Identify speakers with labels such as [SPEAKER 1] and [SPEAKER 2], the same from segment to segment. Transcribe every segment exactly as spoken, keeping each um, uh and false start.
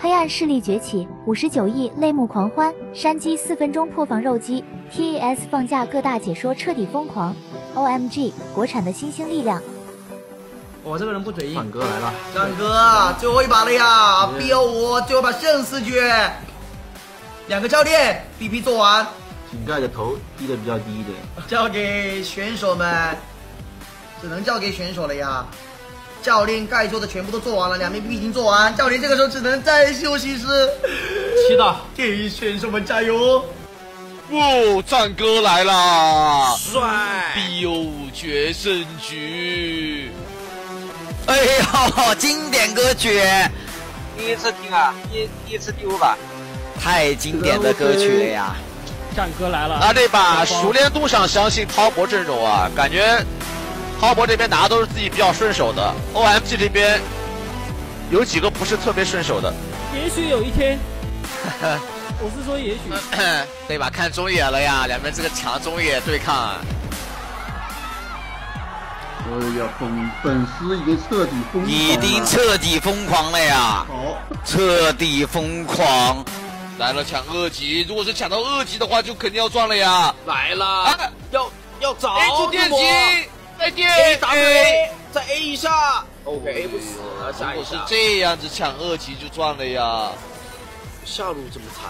[SPEAKER 1] 黑暗势力崛起，五十九亿泪目狂欢，山鸡四分钟破防肉鸡 ，T E S 放假各大解说彻底疯狂 ，O M G， 国产的新兴力量。
[SPEAKER 2] 我这个人不嘴硬。
[SPEAKER 3] 战哥来了，
[SPEAKER 4] 战哥，最后一把了呀！逼我我最后一把生死决。两个教练 ，B P 做完。
[SPEAKER 3] 井盖的头低的比较低一点，
[SPEAKER 4] 交给选手们，只能交给选手了呀。教练该做的全部都做完了，两边 B P 已经做完，教练这个时候只能在休息室
[SPEAKER 2] 祈祷，
[SPEAKER 4] 给选手们加油。
[SPEAKER 5] 不，战哥来啦！
[SPEAKER 6] 帅
[SPEAKER 5] ！B O 五决胜局。
[SPEAKER 6] 哎呦，经典歌曲，
[SPEAKER 7] 第一次听啊，第第一次丢吧，
[SPEAKER 6] 太经典的歌曲了呀！
[SPEAKER 2] 战哥来了，
[SPEAKER 5] 那这把熟练度上相信滔博阵容啊，感觉滔博这边拿都是自己比较顺手的 ，O M G 这边有几个不是特别顺手的。
[SPEAKER 2] 也许有一天，我是说也许，
[SPEAKER 5] 对吧？看中野了呀，两边这个强中野对抗啊。
[SPEAKER 3] 哎呀，本本师已经彻底疯狂了，
[SPEAKER 6] 已经彻底疯狂了呀！
[SPEAKER 3] 好，
[SPEAKER 6] 彻底疯狂。
[SPEAKER 5] 来了抢二级，如果是抢到二级的话，就肯定要赚了呀！
[SPEAKER 6] 来了，
[SPEAKER 5] 啊、
[SPEAKER 6] 要要找
[SPEAKER 5] A 出电击，再电
[SPEAKER 6] A 打 A， 再 A 一下 ，OK， A 不死，下一
[SPEAKER 5] 下。如果是
[SPEAKER 6] 下。
[SPEAKER 5] 这样子抢二级就赚了呀！
[SPEAKER 6] 下路这么惨，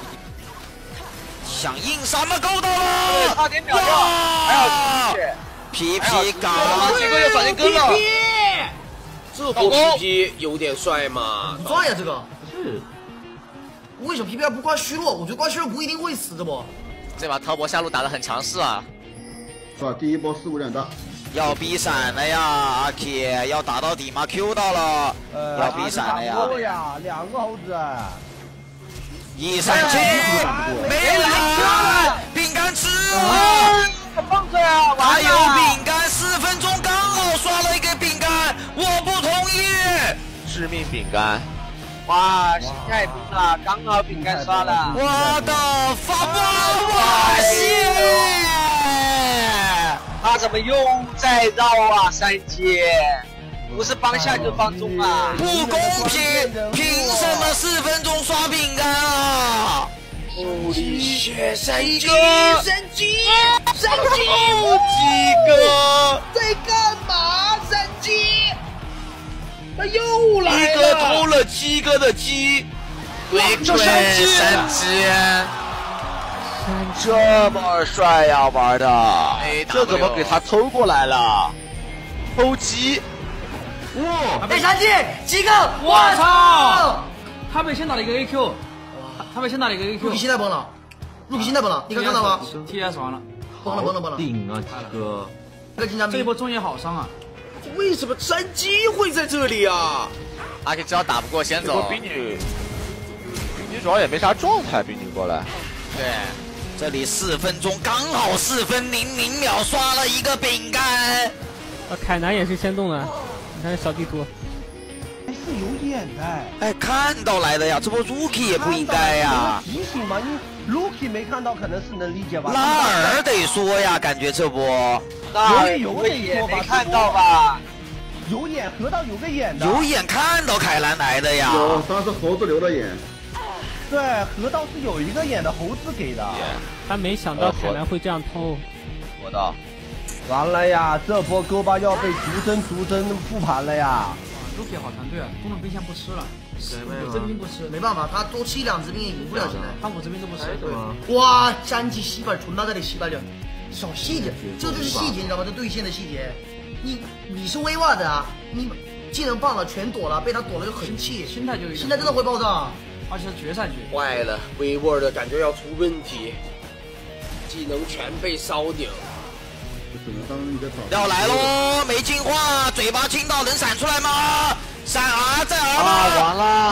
[SPEAKER 6] 想硬杀吗？够到了，
[SPEAKER 7] 差点秒掉，还要继续。
[SPEAKER 6] 皮皮搞
[SPEAKER 5] 了，这个要转进跟了。
[SPEAKER 6] 这波 P P 有点帅嘛？
[SPEAKER 4] 不赚呀，这个
[SPEAKER 3] 是。
[SPEAKER 4] 为什么 P P 二不挂虚弱？我觉得挂虚弱不一定会死，这不？
[SPEAKER 5] 这把滔博下路打得很强势啊！
[SPEAKER 3] 是吧？第一波四五两大，
[SPEAKER 6] 要逼闪了呀，阿 K 要打到底吗 ？Q 到了，呃、要逼闪了呀！
[SPEAKER 8] 呀，两个猴子，
[SPEAKER 6] 一闪七，没了，饼干吃
[SPEAKER 7] 了，放着呀！
[SPEAKER 6] 还有饼干，四分钟刚好刷了一个饼干，我不同意，
[SPEAKER 5] 致命饼干。
[SPEAKER 7] 哇，心态崩了，刚好饼干刷了。
[SPEAKER 6] 我的发哇塞！
[SPEAKER 7] 他怎么又在绕啊？三姐，不是帮下就帮中啊！
[SPEAKER 6] 不公平！凭什么四分钟刷饼干啊？ 物理学三鸡，
[SPEAKER 4] 三鸡，三鸡，
[SPEAKER 6] 鸡哥
[SPEAKER 4] 在干嘛？三鸡。他又来了！
[SPEAKER 5] 一哥偷了鸡哥的鸡，
[SPEAKER 6] 对对，三只，
[SPEAKER 5] 这么帅呀，玩的，这怎么给他偷过来了？偷鸡，
[SPEAKER 4] 哇！被三鸡，鸡哥，
[SPEAKER 2] 我操！他被先打了一个 A Q， 他他被先打了一个 A Q。
[SPEAKER 4] 入皮心态崩了，入皮心态崩了，你看看到吗
[SPEAKER 2] ？T S 完了，
[SPEAKER 4] 崩了崩了崩了！
[SPEAKER 3] 顶啊，鸡哥！
[SPEAKER 4] 这个金枪兵，
[SPEAKER 2] 这一波中野好伤啊！
[SPEAKER 6] 为什么山鸡会在这里啊？
[SPEAKER 5] 阿 K 只要打不过先走。
[SPEAKER 3] 冰女，冰女主要也没啥状态，冰女过来。
[SPEAKER 6] 对，这里四分钟刚好四分零零秒刷了一个饼干。
[SPEAKER 2] 啊，凯南也是先动的，你看小地图。
[SPEAKER 8] 还是有眼的。
[SPEAKER 6] 哎，看到来的呀，这波 Rookie 也不应该呀。
[SPEAKER 8] 提醒嘛，你 Rookie 没看到，可能是能理解吧。
[SPEAKER 6] 拉尔得说呀，感觉这波。
[SPEAKER 8] 有有得说吧，
[SPEAKER 7] 看到吧？
[SPEAKER 8] 有眼，河道有个眼的。
[SPEAKER 6] 有眼看到凯兰来的呀。
[SPEAKER 3] 有，当时猴子留的眼。
[SPEAKER 8] 对，河道是有一个眼的，猴子给的。
[SPEAKER 2] 他没想到凯兰会这样偷。
[SPEAKER 5] 我的。
[SPEAKER 8] 完了呀，这波勾巴要被逐帧逐帧复盘了呀。
[SPEAKER 2] Rookie 好团队啊，中路兵线不吃了，五支兵不吃，
[SPEAKER 4] 没办法，他多吃一两支兵也赢不了现在。
[SPEAKER 2] 他五支兵都不吃，
[SPEAKER 4] 对。哇，山鸡西本纯到这里西本了。小细节，这就是细节，你知道吗？这对线的细节。你你是威瓦的啊，你技能放了全躲了，被他躲了就很气，
[SPEAKER 2] 心态就
[SPEAKER 4] 心态真的会爆炸，
[SPEAKER 2] 而且是决赛局。
[SPEAKER 6] 坏了，威沃的感觉要出问题，技能全被烧掉。要来喽，没进化，嘴巴青到能闪出来吗？闪 R 在 R 吗？
[SPEAKER 5] 啊，完了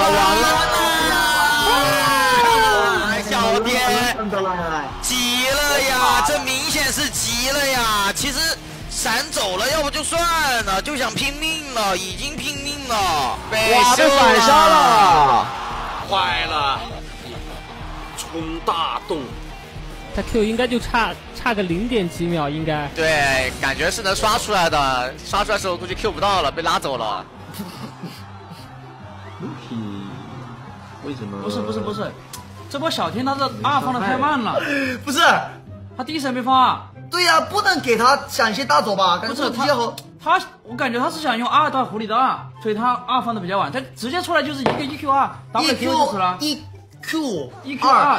[SPEAKER 6] 完了！小天急了呀，这明显是急了呀。其实闪走了，要不就算了，就想拼命了，已经拼命了。
[SPEAKER 5] 哇，被反杀了，
[SPEAKER 6] 坏了，冲大洞。
[SPEAKER 2] 他 Q 应该就差差个零点几秒，应该。
[SPEAKER 5] 对，感觉是能刷出来的，刷出来的时候估计 Q 不到了，被拉走了。
[SPEAKER 9] 为什么？
[SPEAKER 2] 不是不是不是，这波小天他这二放的太慢了。
[SPEAKER 4] 不是，
[SPEAKER 2] 他第一时间没放二。
[SPEAKER 4] 对呀、啊，不能给他闪现大走吧？
[SPEAKER 2] 不是他
[SPEAKER 4] 他，
[SPEAKER 2] 他我感觉他是想用二到狐狸的二，所以他二放的比较晚，他直接出来就是一个 E Q 二 ，W Q 就出了
[SPEAKER 4] ，E Q
[SPEAKER 2] E Q 二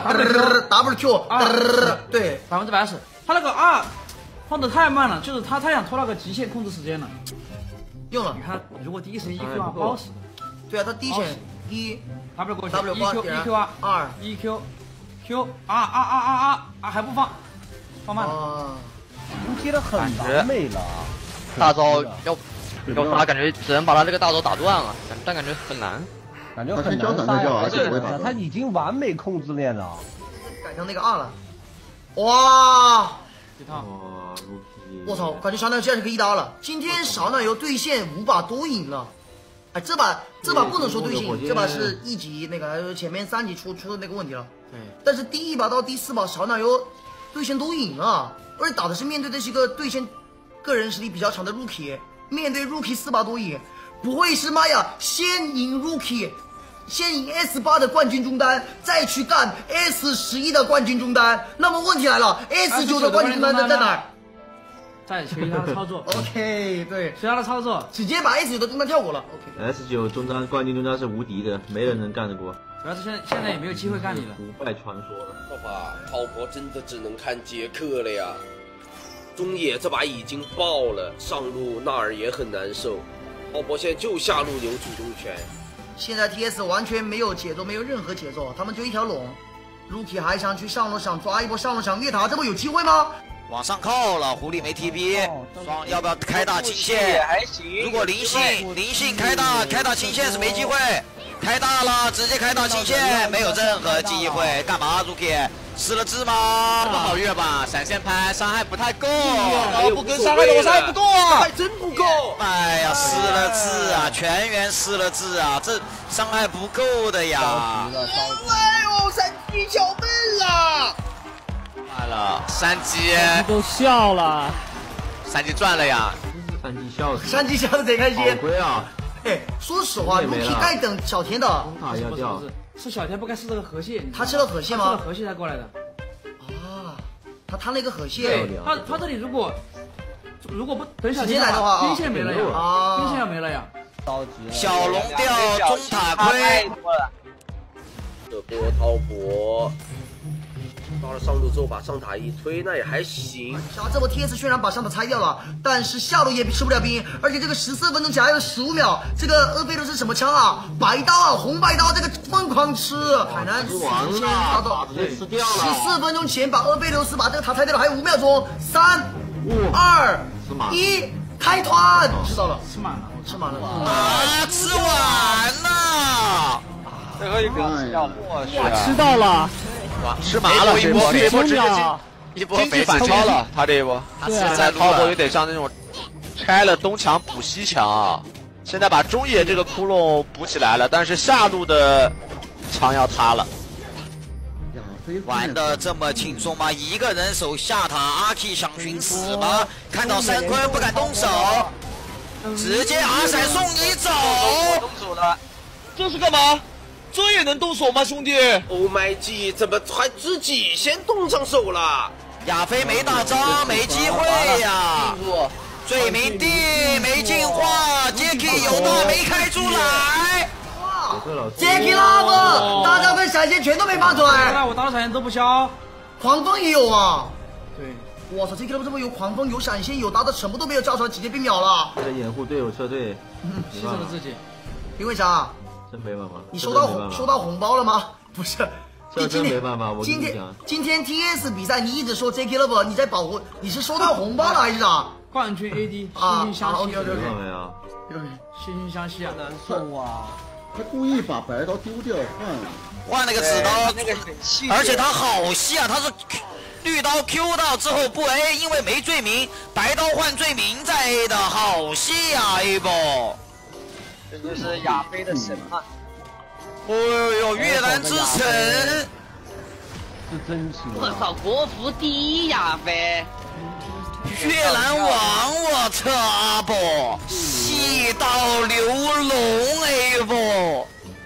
[SPEAKER 4] ，W Q
[SPEAKER 2] 二，
[SPEAKER 4] 对，
[SPEAKER 2] 百分之百死。他那个二放的太慢了，就是他太想拖那个极限控制时间了。
[SPEAKER 4] 用了，
[SPEAKER 2] 你看，如果第一时间 E Q 二包死。
[SPEAKER 4] 对啊，他第一选一
[SPEAKER 2] W 过去
[SPEAKER 4] ，W
[SPEAKER 2] ，E Q E Q 二
[SPEAKER 4] 二
[SPEAKER 2] E Q Q 啊啊啊啊啊啊还不放，放慢
[SPEAKER 4] 了。
[SPEAKER 8] 已经贴的很完美了。
[SPEAKER 3] 大招要要发，感觉只能把他这个大招打断了，但感觉很难，
[SPEAKER 8] 感觉很难杀呀。他已经完美控制链了，
[SPEAKER 4] 改成那个二了。哇！
[SPEAKER 2] 一套。
[SPEAKER 4] 我操！感觉小奶油现在是个一打了。今天小奶油对线五把都赢了。哎，这把这把不能说对线，这把是一级那个前面三级出出的那个问题了。
[SPEAKER 2] 对。
[SPEAKER 4] 但是第一把到第四把小奶油对线都赢了，而且打的是面对的是一个对线个人实力比较强的 Rookie， 面对 Rookie 四把多赢，不会是妈呀先赢 Rookie， 先赢 S 八 的冠军中单，再去干 S 十一 的冠军中单？那么问题来了 ，S 九 的冠军中单在哪儿？
[SPEAKER 2] 在随他的操作。
[SPEAKER 4] OK， 对，
[SPEAKER 2] 随他的操作，
[SPEAKER 4] 直接把 S 九 的中单跳过了。
[SPEAKER 9] OK。S 九 中单冠军中单是无敌的，没人能干得过。
[SPEAKER 2] 主要是现在现在也没有机会干你了。
[SPEAKER 9] 不败传说了。
[SPEAKER 10] 这把滔博真的只能看杰克了呀。中野这把已经爆了，上路纳尔也很难受。滔博现在就下路有主动权。
[SPEAKER 4] 现在 T S 完全没有节奏，没有任何节奏，他们就一条龙。Rookie 还想去上路，想抓一波上路，想越塔，这不有机会吗？
[SPEAKER 6] 往上靠了，狐狸没 T P， 双要不要开大清线？
[SPEAKER 7] 还行。
[SPEAKER 6] 如果灵性灵性开大开大清线是没机会，开大了直接开大清线没有任何机会。干嘛 Rookie 失了智吗？
[SPEAKER 3] 不好越吧，闪现拍伤害不太够，
[SPEAKER 6] 不跟伤害的我伤害不够啊，
[SPEAKER 10] 还真不够。
[SPEAKER 6] 哎呀，失了智啊，全员失了智啊，这伤害不够的呀。
[SPEAKER 10] 哎呦，三级小笨了。
[SPEAKER 3] 坏了，山鸡
[SPEAKER 11] 都笑了，
[SPEAKER 3] 山鸡赚了呀！
[SPEAKER 9] 山鸡笑死，
[SPEAKER 4] 山鸡笑的贼开心。
[SPEAKER 9] 好亏啊！
[SPEAKER 4] 哎，说实话 ，Rookie 该等小天的。
[SPEAKER 9] 塔要掉，
[SPEAKER 2] 是小天不该吃这个河蟹。
[SPEAKER 4] 他吃了河蟹吗？
[SPEAKER 2] 吃了河蟹才过来的。
[SPEAKER 4] 啊，他贪了一个河蟹。
[SPEAKER 2] 对，他他这里如果如果不等小天
[SPEAKER 4] 来的话，
[SPEAKER 2] 兵线没了呀，兵线要没了呀。
[SPEAKER 8] 着急了。
[SPEAKER 6] 小龙掉，中塔亏。
[SPEAKER 10] 这波滔博。到了上路之后把上塔一推，那也还行。
[SPEAKER 4] 小这波 T S 虽然把上塔拆掉了，但是下路也吃不了兵，而且这个十四分钟前还有十五秒，这个厄贝罗是什么枪啊？白刀啊，红白刀，这个疯狂吃，海南
[SPEAKER 9] 完了，直接吃掉了。
[SPEAKER 4] 十四分钟前把厄贝罗斯把这个塔拆掉了，还有五秒钟，三、二、一，开团！知道了，
[SPEAKER 2] 吃满了，
[SPEAKER 4] 吃满了
[SPEAKER 6] 啊，吃完了，
[SPEAKER 7] 最后一个吃掉了，
[SPEAKER 11] 我吃到了。
[SPEAKER 3] 哇，吃麻了这一波，这一波直接一波被反超了，他这一波，他现在滔博有点像那种拆了东墙补西墙啊，现在把中野这个窟窿补起来了，但是下路的墙要塌了。
[SPEAKER 6] 玩的这么轻松吗？一个人守下塔，阿 K 想寻死吗？看到三坤不敢动手，直接阿闪送你走。
[SPEAKER 7] 动手了，
[SPEAKER 10] 这是干嘛？这也能动手吗，兄弟 ？Oh my god， 怎么还自己先动上手了？
[SPEAKER 6] 亚飞没大招，没机会呀！罪名地没进化 ，Jacky 有大没开出来。
[SPEAKER 4] 哇 ，Jacky Love， 大招跟闪现全都没发出来。
[SPEAKER 2] 我大招闪现都不消，
[SPEAKER 4] 狂风也有啊。
[SPEAKER 2] 对，
[SPEAKER 4] 我操 ，Jacky Love 这么有狂风，有闪现，有大招，什么都没有交出来，直接被秒了。
[SPEAKER 9] 为了掩护队友撤退，
[SPEAKER 2] 牺牲了自己。
[SPEAKER 4] 因为啥？
[SPEAKER 9] 真没办法。
[SPEAKER 4] 你收到红收到红包了吗？不是，
[SPEAKER 9] 这真没办法。我
[SPEAKER 4] 今天今天 T S 比赛，你一直说 J K Love， 你在保护，你是收到红包了还是啥？
[SPEAKER 2] 冠军 A D，
[SPEAKER 4] 啊，
[SPEAKER 2] 惺惺相惜，
[SPEAKER 4] 没有没有
[SPEAKER 9] 没有，
[SPEAKER 2] 惺惺相惜啊，
[SPEAKER 8] 难受啊！
[SPEAKER 12] 他故意把白刀丢掉换了，
[SPEAKER 6] 换了个紫刀，
[SPEAKER 7] 那个很细，
[SPEAKER 6] 而且他好细啊，他是绿刀 Q 到之后不 A， 因为没罪名，白刀换罪名再 A 的，好细啊 A 波。
[SPEAKER 7] 这就是亚飞的神啊！
[SPEAKER 6] 哦呦，越南之神，
[SPEAKER 8] 是真情。
[SPEAKER 11] 我操，国服第一亚飞，
[SPEAKER 6] 越南王，我操阿波，细到流龙 A 波。
[SPEAKER 8] 把直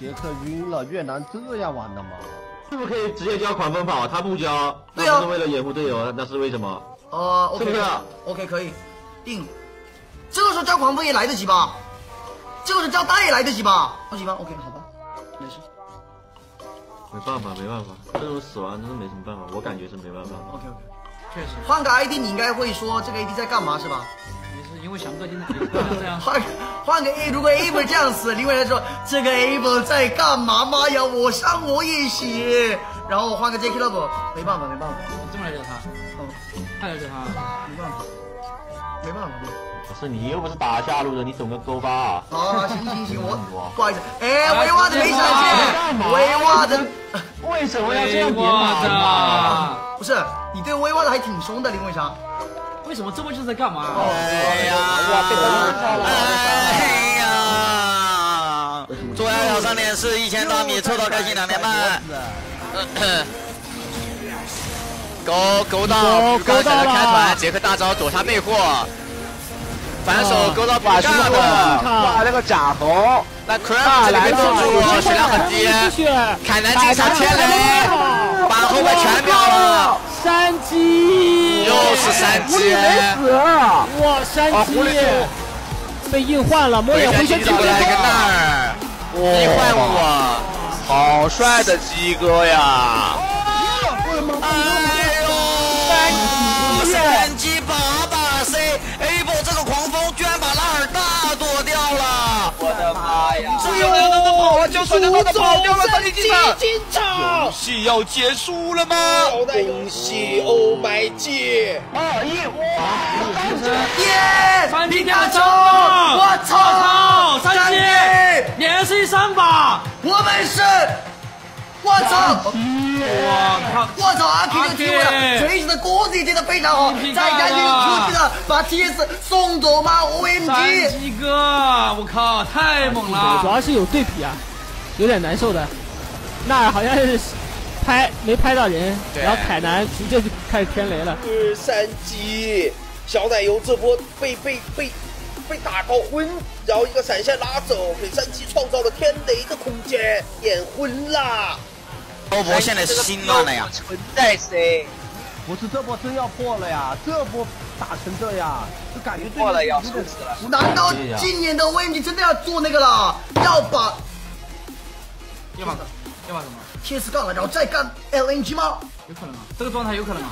[SPEAKER 8] 杰克晕了，越南这样玩的吗？
[SPEAKER 9] 是不是可以直接交狂风炮？他不交，
[SPEAKER 4] 对啊，
[SPEAKER 9] 那不是为了掩护队友，那是为什么？
[SPEAKER 4] 哦、呃、，OK，
[SPEAKER 9] 是不是
[SPEAKER 4] ？OK， 可以，定。这个时候交狂风也来得及吧？这个时候交大也来得及吧？不行吧 ？OK， 好吧，没事。
[SPEAKER 9] 没办法，没办法，这种死亡真的没什么办法，我感觉是没办法。
[SPEAKER 4] OK OK，
[SPEAKER 2] 确实。
[SPEAKER 4] 换个 I D 你应该会说这个 A D 在干嘛是吧？
[SPEAKER 2] 也是因为翔哥今天这样。
[SPEAKER 4] 换换个 A， 如果 Able 这样死，另外来说这个 Able 在干嘛？妈呀，我伤我也血。然后换个 J K Love， 没办法没办法，
[SPEAKER 2] 这么了解他，嗯，太了解他，
[SPEAKER 4] 没办法，没办法。
[SPEAKER 9] 不是你又不是打下路的，你懂个勾发啊？
[SPEAKER 4] 啊，行行行，我不好意思，哎，维瓦的没闪现，维瓦的
[SPEAKER 8] 为什么要这样点打？
[SPEAKER 4] 不是，你对维瓦的还挺凶的，林伟强。
[SPEAKER 2] 为什么这么就是在干嘛？
[SPEAKER 6] 哎呀，哇，被打了！哎呀，左摇摇三点四，一千大米，抽到开心两点半。
[SPEAKER 3] 勾勾到补杠闪的开团，杰克大招躲他魅惑。反手勾到把兄的，哇，那个假红，那 Crab 这边中路血量很低，凯南进杀天雷，把后面全秒了，
[SPEAKER 11] 山鸡，
[SPEAKER 3] 又是山鸡，
[SPEAKER 11] 没死，哇，山鸡被硬换了，摸眼回旋
[SPEAKER 3] 找来一个那儿，硬换我，好帅的鸡哥呀！
[SPEAKER 6] 哎呦，山鸡把把 C Able 这个狂风居然把拉尔大躲掉了！
[SPEAKER 7] 我的妈呀！
[SPEAKER 10] 所有人都跑了，就算他都跑掉了，三级进场，
[SPEAKER 7] 进场，
[SPEAKER 10] 游戏要结束了吗？恭喜 Oh my God！
[SPEAKER 8] 二一，哇！
[SPEAKER 4] 耶！
[SPEAKER 2] 三级掉枪了！
[SPEAKER 4] 我操！
[SPEAKER 2] 三级连续三把，
[SPEAKER 4] 我们是。我操！
[SPEAKER 2] 我靠！
[SPEAKER 4] 我操！阿 K 这个体位了，锤子的锅子也接的非常好，再加上 Q 技的把 T S 送走吗 ？O M G！
[SPEAKER 2] 三鸡哥，我靠，太猛了！
[SPEAKER 11] 主要是有对比啊，有点难受的。那好像是拍没拍到人，然后凯南直接就开始天雷了。
[SPEAKER 10] 二三级，小奶油这波被被被被打高昏，然后一个闪现拉走，给三级创造了天雷的空间，眼昏啦。
[SPEAKER 6] 欧博现在心乱了呀！
[SPEAKER 7] 存在谁？
[SPEAKER 8] 不是这波真要破了呀！这波打成这样，就感觉
[SPEAKER 7] 破了要输死了。
[SPEAKER 4] 难道今年的 O M G 真的要做那个了？要把
[SPEAKER 2] 要把要把什么？
[SPEAKER 4] T S 杠了，然后再干 L N G 吗？
[SPEAKER 2] 有可能啊，这个状态有可能啊。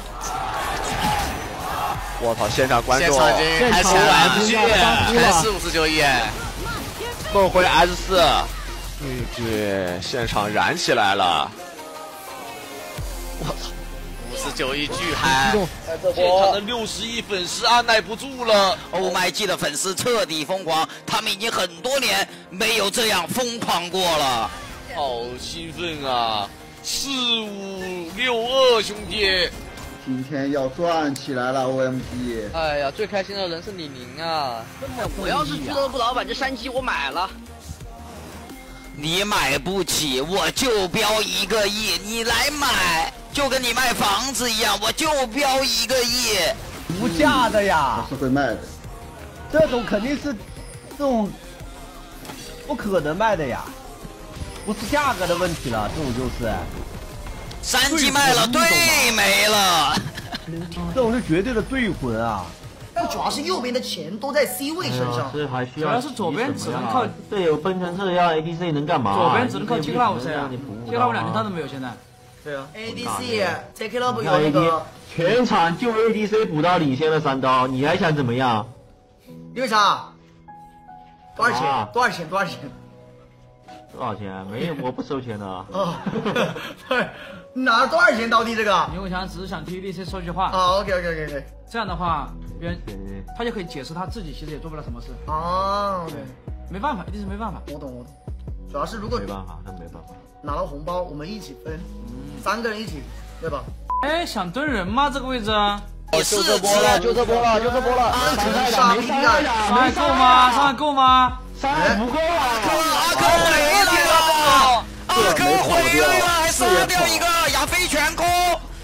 [SPEAKER 3] 我操！现场观众，
[SPEAKER 11] 现场
[SPEAKER 3] 开始 O M G， 开四五十九亿，梦回 S 四，对对，现场燃起来了。我操！五十九亿巨嗨！
[SPEAKER 10] 现场的六十亿粉丝按耐不住了
[SPEAKER 6] ，Oh my God 的粉丝彻底疯狂，他们已经很多年没有这样疯狂过了，
[SPEAKER 10] 好兴奋啊！四五六二兄弟，
[SPEAKER 12] 今天要赚起来了 O M G！
[SPEAKER 13] 哎呀，最开心的人是李宁啊！我要是俱乐部老板，这山鸡我买了。
[SPEAKER 6] 你买不起，我就标一个亿，你来买，就跟你卖房子一样，我就标一个亿，
[SPEAKER 8] 无价的呀！
[SPEAKER 12] 是会卖的，
[SPEAKER 8] 这种肯定是这种不可能卖的呀，不是价格的问题了，这种就是
[SPEAKER 6] 三级卖了，队没了，
[SPEAKER 8] 这种是绝对的队魂啊！
[SPEAKER 4] 但主要是右边的钱都在 C 位身上，
[SPEAKER 9] 这还需要。
[SPEAKER 2] 主要是左边只能靠
[SPEAKER 9] 队友崩成这样 ，A D C 能干嘛？
[SPEAKER 2] 左边只能靠 J K Love 谁啊 ？J K Love 两连单都没有现在。
[SPEAKER 4] 对啊 ，A D C J K Love 有那个
[SPEAKER 9] 全场就 A D C 补到领先了三刀，你还想怎么样？
[SPEAKER 4] 刘伟强，多少钱？多少钱？多少钱？
[SPEAKER 9] 多少钱？没有，我不收钱的。
[SPEAKER 4] 哦，对，拿了多少钱到底这个？
[SPEAKER 2] 刘伟强只是想替 A D C 说句话。
[SPEAKER 4] 啊 ，OK OK OK OK。
[SPEAKER 2] 这样的话，别人他就可以解释他自己其实也做不了什么事。
[SPEAKER 4] 啊，
[SPEAKER 2] 对，没办法，一定是没办法。
[SPEAKER 4] 我懂我懂，主要是如果
[SPEAKER 9] 没办法，那没办法。
[SPEAKER 4] 拿了红包，我们一起分，嗯、三个人一起，对吧？
[SPEAKER 2] 哎，想蹲人吗？这个位置？
[SPEAKER 8] 就这波了，就这波了，就这波了。
[SPEAKER 4] 伤害伤
[SPEAKER 8] 没伤害呀？
[SPEAKER 2] 伤害够吗？伤害够吗？
[SPEAKER 8] 伤害不够啊！
[SPEAKER 6] 阿科回来了，阿科回来了，还杀掉一个亚飞全空。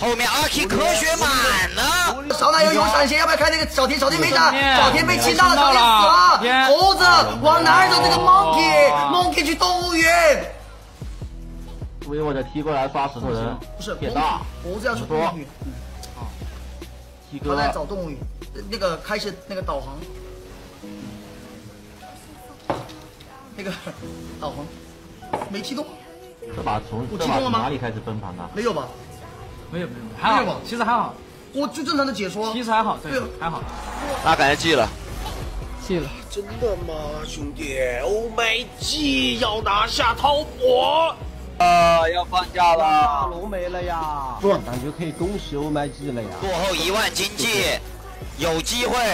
[SPEAKER 6] 后面阿 K 科学满了，
[SPEAKER 4] 小奶油有闪现，要不要开那个小田？小田没闪，小田被亲到了，小田死了。猴子往哪儿走？这个 monkey，monkey 去动物园。
[SPEAKER 9] 为我的踢过来刷石头人，
[SPEAKER 4] 不是
[SPEAKER 9] 铁大，
[SPEAKER 4] 猴子要去动物园。好，他在找动物园，那个开始那个导航，那个导航没启动。
[SPEAKER 9] 这把从
[SPEAKER 4] 这把从
[SPEAKER 9] 哪里开始崩盘的？
[SPEAKER 4] 没有吧？
[SPEAKER 2] 没有没有，还好吧？其实还好。
[SPEAKER 4] 我最正常的解说，
[SPEAKER 2] 其实还好，对，还好。
[SPEAKER 3] 那感觉记了，
[SPEAKER 11] 记了。
[SPEAKER 10] 真的吗，兄弟 ？Oh my god！ 要拿下滔博。
[SPEAKER 7] 呃，要放假了，
[SPEAKER 8] 大龙没了呀，不，感觉可以恭喜欧麦季了呀。
[SPEAKER 6] 过后一万经济，有机会，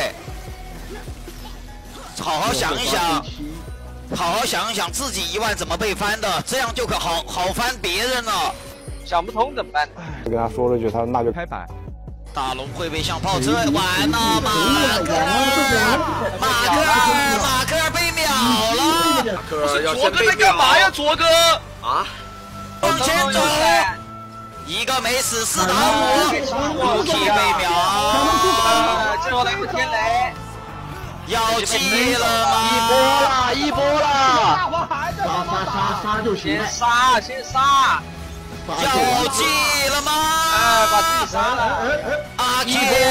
[SPEAKER 6] 好好想一想，好好想一想自己一万怎么被翻的，这样就可好好翻别人了。
[SPEAKER 7] 想不通怎么办？
[SPEAKER 14] 我跟他说了句，他那就开牌。
[SPEAKER 6] 大龙会被像炮车完了，马克，马克，马克被秒了。
[SPEAKER 10] 马克要
[SPEAKER 5] 卓哥在干嘛呀？卓哥
[SPEAKER 10] 啊！
[SPEAKER 6] 往前走，一个没死，四打五 ，Rookie 被秒，
[SPEAKER 7] 最后来个天雷，
[SPEAKER 6] 要记了吗？
[SPEAKER 7] 一波了，一波了，
[SPEAKER 12] 杀杀杀杀就行了，
[SPEAKER 7] 先杀，先杀，
[SPEAKER 6] 要记了吗？
[SPEAKER 7] 哎，把自己杀了，
[SPEAKER 6] 阿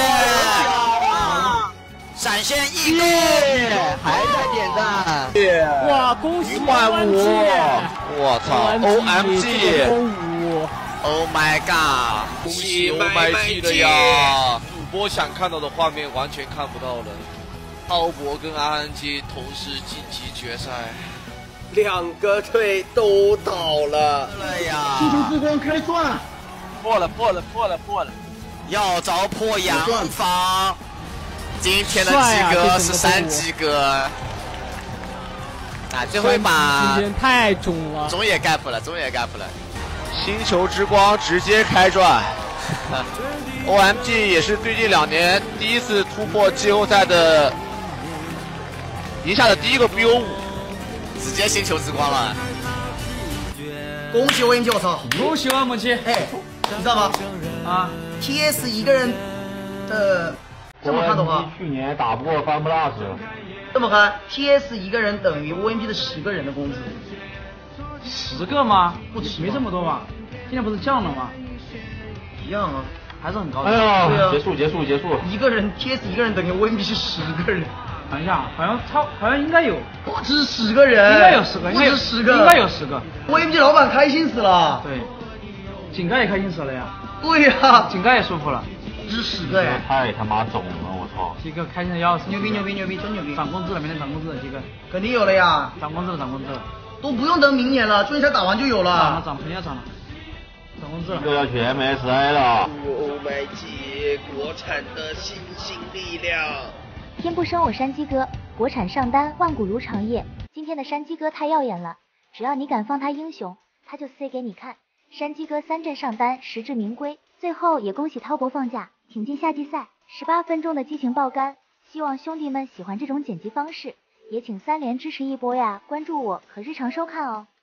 [SPEAKER 6] K， 闪现一个，
[SPEAKER 7] 还在点赞，
[SPEAKER 11] 哇，恭喜
[SPEAKER 3] 一万五！我操 ！O M G！Oh my god！
[SPEAKER 10] 恭喜
[SPEAKER 3] Oh my G 了呀！主播想看到的画面完全看不到了。滔博跟阿恩基同时晋级决赛，
[SPEAKER 10] 两个队都倒了。
[SPEAKER 6] 了呀！
[SPEAKER 12] 星球之光开钻，
[SPEAKER 7] 破了，破了，破了，破了！
[SPEAKER 6] 要着破洋房。
[SPEAKER 3] 今天的鸡哥是三鸡哥。啊，这回把
[SPEAKER 11] 今天太中了，
[SPEAKER 3] 中野 gap 了，中野 gap 了。星球之光直接开转 ，O M G 也是最近两年第一次突破季后赛的赢下的第一个 B O 五，直接星球之光了。
[SPEAKER 4] 恭喜 O M G！ 我操！
[SPEAKER 2] 恭喜 O M G！
[SPEAKER 4] 哎，你知道吗？啊 ，T S 一个人的这么看的话，
[SPEAKER 9] 去年打不过 FunPlus。
[SPEAKER 4] 这么看 ，T S 一个人等于 O M G 的十个人的工资。
[SPEAKER 2] 十个吗？不止，没这么多吧？现在不是降了吗？
[SPEAKER 4] 一样啊，
[SPEAKER 2] 还是很高的。
[SPEAKER 9] 哎呀，
[SPEAKER 4] 对啊，
[SPEAKER 9] 结束结束结束。
[SPEAKER 4] 一个人 T S 一个人等于 O M G 是十个人。
[SPEAKER 2] 等一下，好像超好像应该有，
[SPEAKER 4] 不止十个人，
[SPEAKER 2] 应该有十个，
[SPEAKER 4] 不止十个，
[SPEAKER 2] 应该有十个。
[SPEAKER 4] O M G 老板开心死了。
[SPEAKER 2] 对，井盖也开心死了呀。
[SPEAKER 4] 对呀，
[SPEAKER 2] 井盖也舒服了。
[SPEAKER 4] 不止十个哎。
[SPEAKER 9] 太他妈肿了，我操！
[SPEAKER 2] 鸡哥开心的要死。
[SPEAKER 4] 牛逼牛逼牛逼，真牛逼！
[SPEAKER 2] 涨工资了，明天涨工资了，鸡哥。
[SPEAKER 4] 肯定有了呀。
[SPEAKER 2] 涨工资了，涨工资了。
[SPEAKER 4] 都不用等明年了，季后赛打完就有了。
[SPEAKER 2] 涨了涨，肯定要涨了。涨工资了。
[SPEAKER 9] 这个要去 M S I 了。
[SPEAKER 10] Oh my god！ 国产的新兴力量。
[SPEAKER 1] 天不生我山鸡哥，国产上单万古如长夜。今天的山鸡哥太耀眼了，只要你敢放他英雄，他就 C 给你看。山鸡哥三阵上单，实至名归。最后也恭喜滔博放假，挺进夏季赛。十八分钟的激情爆肝，希望兄弟们喜欢这种剪辑方式，也请三连支持一波呀！关注我和日常收看哦。